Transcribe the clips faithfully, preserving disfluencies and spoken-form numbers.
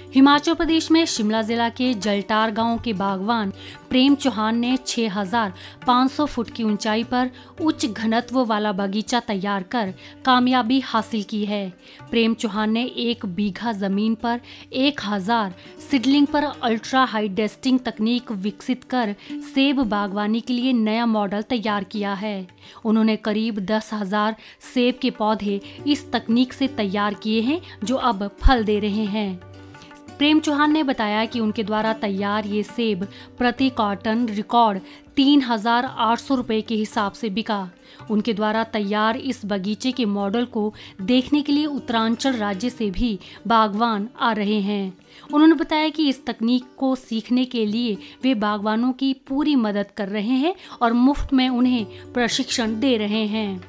हिमाचल प्रदेश में शिमला जिला के जलटार गांव के बागवान प्रेम चौहान ने छह हज़ार पाँच सौ फुट की ऊंचाई पर उच्च घनत्व वाला बगीचा तैयार कर कामयाबी हासिल की है। प्रेम चौहान ने एक बीघा जमीन पर एक हज़ार सीडलिंग पर अल्ट्रा हाई डेस्टिंग तकनीक विकसित कर सेब बागवानी के लिए नया मॉडल तैयार किया है। उन्होंने करीब दस हज़ार सेब के पौधे इस तकनीक से तैयार किए हैं, जो अब फल दे रहे हैं। प्रेम चौहान ने बताया कि उनके द्वारा तैयार ये सेब प्रति कार्टन रिकॉर्ड तीन हजार आठ सौ रुपये के हिसाब से बिका। उनके द्वारा तैयार इस बगीचे के मॉडल को देखने के लिए उत्तरांचल राज्य से भी बागवान आ रहे हैं। उन्होंने बताया कि इस तकनीक को सीखने के लिए वे बागवानों की पूरी मदद कर रहे हैं और मुफ्त में उन्हें प्रशिक्षण दे रहे हैं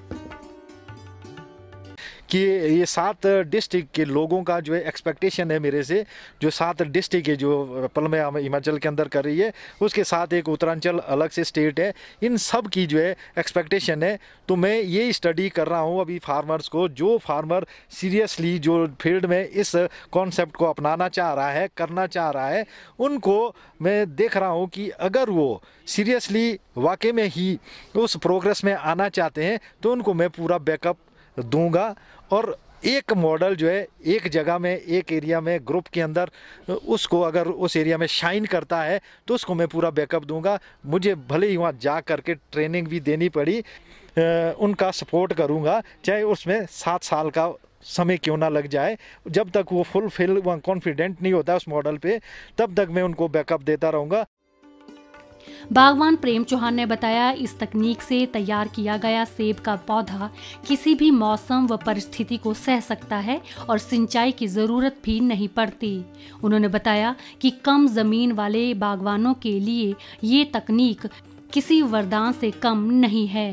कि ये सात डिस्ट्रिक्ट के लोगों का जो है एक्सपेक्टेशन है मेरे से, जो सात डिस्ट्रिक्ट है जो पल में हिमाचल के अंदर कर रही है, उसके साथ एक उत्तरांचल अलग से स्टेट है, इन सब की जो है एक्सपेक्टेशन है। तो मैं ये स्टडी कर रहा हूँ अभी फार्मर्स को, जो फार्मर सीरियसली जो फील्ड में इस कॉन्सेप्ट को अपनाना चाह रहा है, करना चाह रहा है, उनको मैं देख रहा हूँ कि अगर वो सीरियसली वाकई में ही उस प्रोग्रेस में आना चाहते हैं तो उनको मैं पूरा बैकअप दूंगा। और एक मॉडल जो है एक जगह में, एक एरिया में, ग्रुप के अंदर, उसको अगर उस एरिया में शाइन करता है तो उसको मैं पूरा बैकअप दूंगा। मुझे भले ही वहाँ जा करके ट्रेनिंग भी देनी पड़ी, उनका सपोर्ट करूँगा, चाहे उसमें सात साल का समय क्यों ना लग जाए। जब तक वो फुल फिल कॉन्फिडेंट नहीं होता उस मॉडल पे, तब तक मैं उनको बैकअप देता रहूँगा। बागवान प्रेम चौहान ने बताया, इस तकनीक से तैयार किया गया सेब का पौधा किसी भी मौसम व परिस्थिति को सह सकता है और सिंचाई की जरूरत भी नहीं पड़ती। उन्होंने बताया कि कम जमीन वाले बागवानों के लिए ये तकनीक किसी वरदान से कम नहीं है।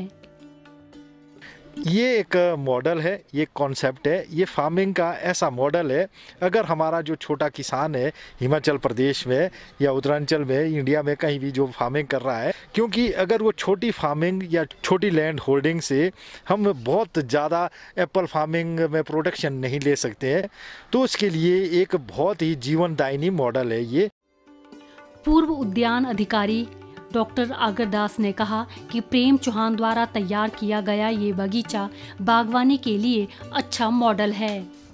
ये एक मॉडल है, ये कॉन्सेप्ट है, ये फार्मिंग का ऐसा मॉडल है। अगर हमारा जो छोटा किसान है हिमाचल प्रदेश में या उत्तरांचल में, इंडिया में कहीं भी जो फार्मिंग कर रहा है, क्योंकि अगर वो छोटी फार्मिंग या छोटी लैंड होल्डिंग से हम बहुत ज़्यादा एप्पल फार्मिंग में प्रोडक्शन नहीं ले सकते हैं, तो उसके लिए एक बहुत ही जीवनदायिनी मॉडल है ये। पूर्व उद्यान अधिकारी डॉक्टर आगरदास ने कहा कि प्रेम चौहान द्वारा तैयार किया गया ये बगीचा बागवानी के लिए अच्छा मॉडल है।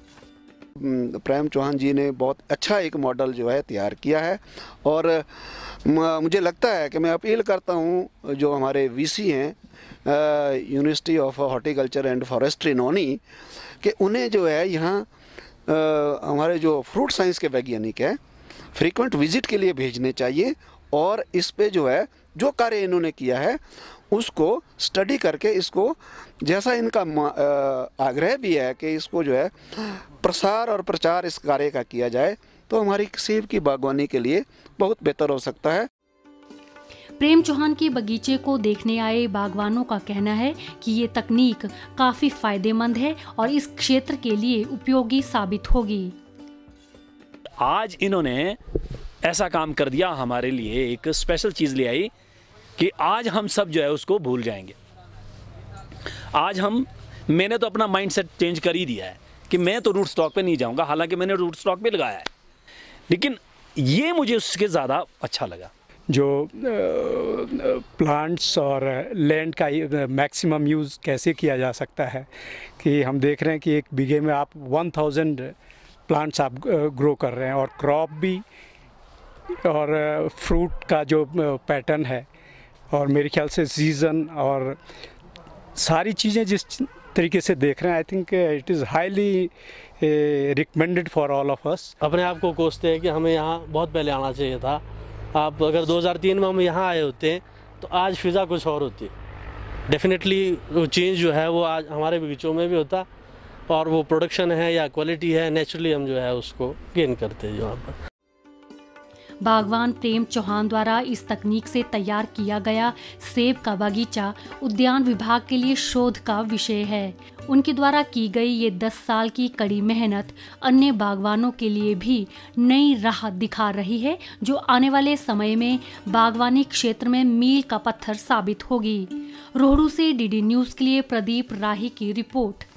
प्रेम चौहान जी ने बहुत अच्छा एक मॉडल जो है तैयार किया है और मुझे लगता है कि मैं अपील करता हूँ जो हमारे वीसी हैं university of horticulture and forestry Nauni, कि उन्हें जो है यहाँ हमारे जो फ्रूट साइंस के वैज्ञानिक हैं फ्रीक्वेंट विजिट के लिए भेजने चाहिए और इस पे जो है जो कार्य इन्होंने किया है उसको स्टडी करके, इसको जैसा इनका आग्रह भी है कि इसको जो है प्रसार और प्रचार इस कार्य का किया जाए, तो हमारी सेब की बागवानी के लिए बहुत बेहतर हो सकता है। प्रेम चौहान के बगीचे को देखने आए बागवानों का कहना है कि ये तकनीक काफी फायदेमंद है और इस क्षेत्र के लिए उपयोगी साबित होगी। आज इन्होंने ऐसा काम कर दिया, हमारे लिए एक स्पेशल चीज़ ले आई कि आज हम सब जो है उसको भूल जाएंगे। आज हम मैंने तो अपना माइंडसेट चेंज कर ही दिया है कि मैं तो रूट स्टॉक पे नहीं जाऊंगा, हालांकि मैंने रूट स्टॉक पे लगाया है, लेकिन ये मुझे उसके ज़्यादा अच्छा लगा। जो प्लांट्स और लैंड का मैक्सिमम यूज़ कैसे किया जा सकता है, कि हम देख रहे हैं कि एक बीघे में आप वन थाउजेंड प्लांट्स आप ग्रो कर रहे हैं और क्रॉप भी और फ्रूट का जो पैटर्न है और मेरे ख्याल से सीज़न और सारी चीज़ें जिस तरीके से देख रहे हैं, I think it is highly recommended for all of us. अपने आप को कोसते हैं कि हमें यहाँ बहुत पहले आना चाहिए था। आप अगर दो हज़ार तीन में हम यहाँ आए होते हैं तो आज फिज़ा कुछ और होती। डेफिनेटली वो चेंज जो है वो आज हमारे बगीचों में भी होता और वो प्रोडक्शन है या क्वालिटी है, नेचुरली हम जो है उसको गेन करते हैं यहाँ पर। बागवान प्रेम चौहान द्वारा इस तकनीक से तैयार किया गया सेब का बगीचा उद्यान विभाग के लिए शोध का विषय है। उनके द्वारा की गई ये दस साल की कड़ी मेहनत अन्य बागवानों के लिए भी नई राह दिखा रही है, जो आने वाले समय में बागवानी क्षेत्र में मील का पत्थर साबित होगी। रोहड़ू से डीडी न्यूज़ के लिए प्रदीप राही की रिपोर्ट।